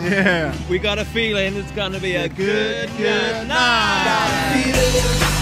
Yeah. We got a feeling it's gonna be a good night.